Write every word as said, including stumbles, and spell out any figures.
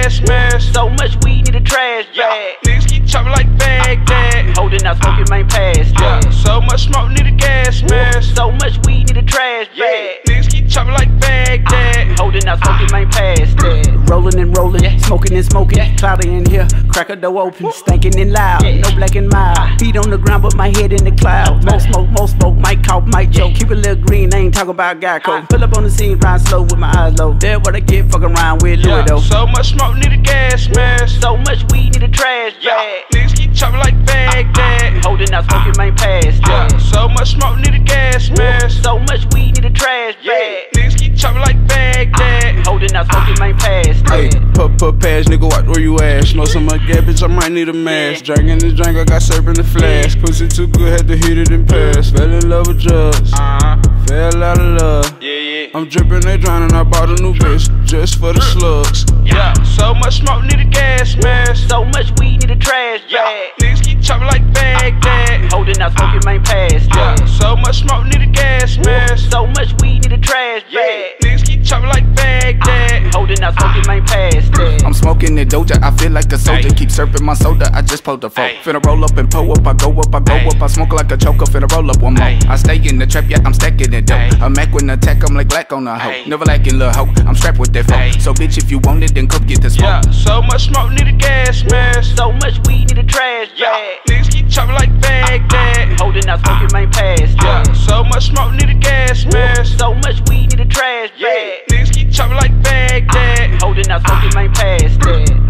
gas mask. So much weed, need a trash bag. Niggas keep chopping like Baghdad. Holding out smoking, man, past Yeah, that. so much smoke, need a gas mask. So much weed, need a trash bag. Niggas keep chopping like Baghdad. Holding out smoking, man, past that. Rolling and rolling, smoking and smoking. Cloudy in here, crack a door open. Stinking and loud, no black and mild. Feet on the ground, but my head in the clouds. More smoke, more smoke, might cough, might choke. Keep it a little green, I ain't talking about Geico. Pull up on the scene, ride slow with my eyes low. That's what I get, fucking around with Louis though. So much smoke, need a gas mask. So much weed, need a trash bag. Niggas keep chopping like Baghdad. Holding out smoking, man, past Yeah, that. so much smoke, need a gas mask. So much weed, need a trash bag. Niggas keep chopping like Baghdad. Holding out smoking, man, past Hey, that. pup, pup, pass, nigga, watch where you at. Smoke some of that bitch, I might need a mask. Drinking the drink, I got syrup in the flask. Pussy too good, had to hit it and pass. Fell in love with drugs, Uh-huh. fell out of love. Yeah, yeah. I'm dripping, they drowning, I bought a new bitch just for the slugs. Yeah, so much smoke, need a gas mask. So much weed, need a trash bag. Niggas keep chopping like Baghdad. Holding out smoking, man, past Yeah, that. so much smoke, need a gas mask. So much weed, need a trash bag. Niggas keep chopping like Baghdad. Holding out smoking, man, past that. I'm smoking the Doja, I feel like a soldier. Ay. Keep surfing my soda, I just pulled the phone. Ay. Finna roll up and pull up, I go up, I go Ay. up. I smoke like a choker, finna roll up one more. Ay. I stay in the trap, yeah, I'm stacking it dope. Ay. A Mac with an attack, I'm like black on a hoe. Ay. Never lacking, lil' hoe, I'm strapped with that Ay. phone. So bitch, if you want it, then come get the Yeah, smoke. so much smoke, need a gas mask. So much weed, need a trash bag. Niggas keep chopping like Baghdad. Holding out smoking, man, past Yeah, that. so much smoke, need a gas mask. So much weed, need a trash bag. Niggas keep chopping like Baghdad. Holding out smoking, man, past that.